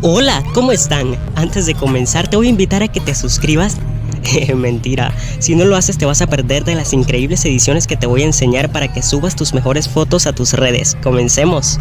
Hola, ¿cómo están? Antes de comenzar te voy a invitar a que te suscribas. Mentira, si no lo haces te vas a perder de las increíbles ediciones que te voy a enseñar para que subas tus mejores fotos a tus redes. Comencemos.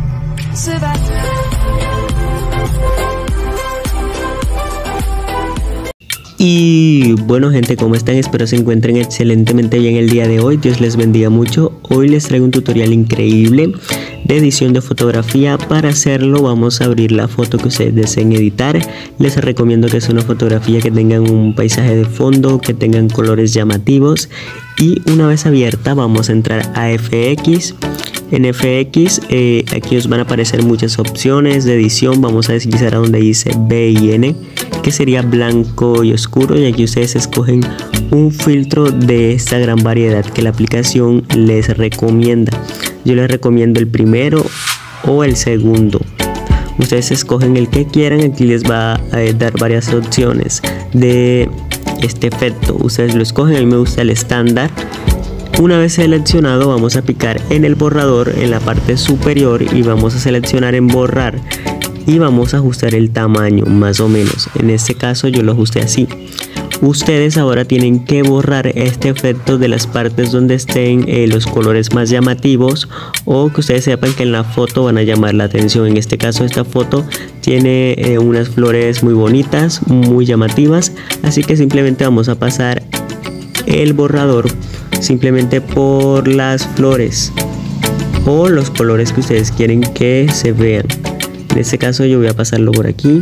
Y bueno gente, ¿cómo están? Espero se encuentren excelentemente bien el día de hoy. Dios les bendiga mucho. Hoy les traigo un tutorial increíble de edición de fotografía. Para hacerlo vamos a abrir la foto que ustedes deseen editar. Les recomiendo que sea una fotografía que tengan un paisaje de fondo, que tengan colores llamativos. Y una vez abierta vamos a entrar a FX. En FX aquí os van a aparecer muchas opciones de edición. Vamos a deslizar a donde dice B y N, que sería blanco y oscuro, y aquí ustedes escogen un filtro de esta gran variedad que la aplicación les recomienda. Yo les recomiendo el primero o el segundo. Ustedes escogen el que quieran. Aquí les va a dar varias opciones de este efecto. Ustedes lo escogen. A mí me gusta el estándar. Una vez seleccionado vamos a picar en el borrador en la parte superior y vamos a seleccionar en borrar y vamos a ajustar el tamaño más o menos. En este caso yo lo ajusté así. Ustedes ahora tienen que borrar este efecto de las partes donde estén los colores más llamativos, o que ustedes sepan que en la foto van a llamar la atención. En este caso esta foto tiene unas flores muy bonitas, muy llamativas, así que simplemente vamos a pasar el borrador simplemente por las flores o los colores que ustedes quieren que se vean. En este caso yo voy a pasarlo por aquí.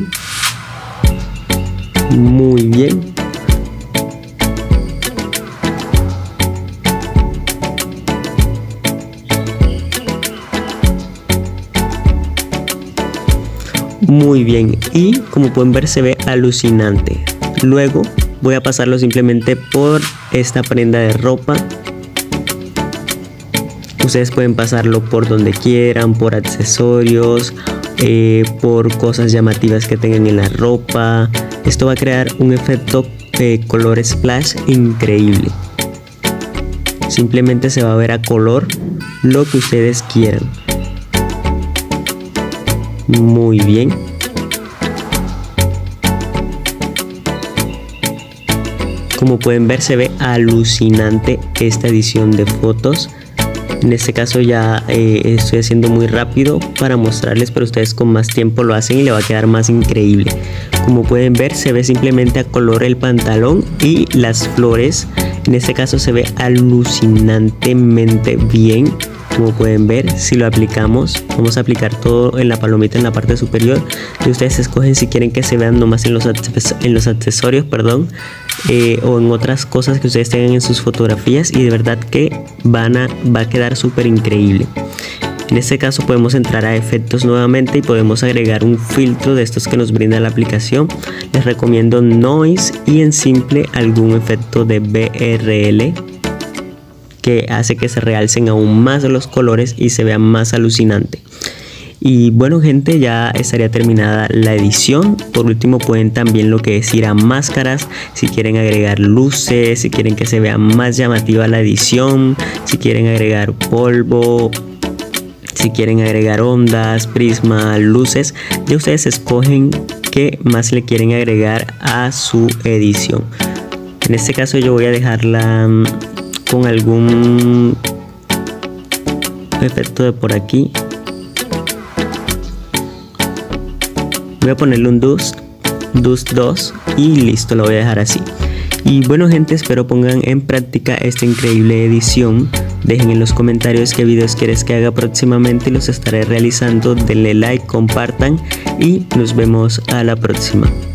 Muy bien. Muy bien, y como pueden ver se ve alucinante. Luego voy a pasarlo simplemente por esta prenda de ropa. Ustedes pueden pasarlo por donde quieran, por accesorios, por cosas llamativas que tengan en la ropa. Esto va a crear un efecto de color splash increíble. Simplemente se va a ver a color lo que ustedes quieran. Muy bien. Como pueden ver se ve alucinante esta edición de fotos. En este caso ya estoy haciendo muy rápido para mostrarles, pero ustedes con más tiempo lo hacen y le va a quedar más increíble. Como pueden ver se ve simplemente a color el pantalón y las flores. En este caso se ve alucinantemente bien. Como pueden ver, si lo aplicamos, vamos a aplicar todo en la palomita en la parte superior, y ustedes escogen si quieren que se vean nomás en los accesorios, o en otras cosas que ustedes tengan en sus fotografías, y de verdad que va a quedar súper increíble. En este caso podemos entrar a efectos nuevamente y podemos agregar un filtro de estos que nos brinda la aplicación. Les recomiendo Noise y en simple algún efecto de BRL, que hace que se realcen aún más los colores y se vea más alucinante. Y bueno gente, ya estaría terminada la edición. Por último pueden también lo que es ir a máscaras, si quieren agregar luces, si quieren que se vea más llamativa la edición, si quieren agregar polvo, si quieren agregar ondas, prisma, luces. Ya ustedes escogen qué más le quieren agregar a su edición. En este caso yo voy a dejarla con algún efecto de por aquí. Voy a ponerle un dust 2 y listo, lo voy a dejar así. Y bueno gente, espero pongan en práctica esta increíble edición. Dejen en los comentarios qué videos quieres que haga próximamente y los estaré realizando. Denle like, compartan y nos vemos a la próxima.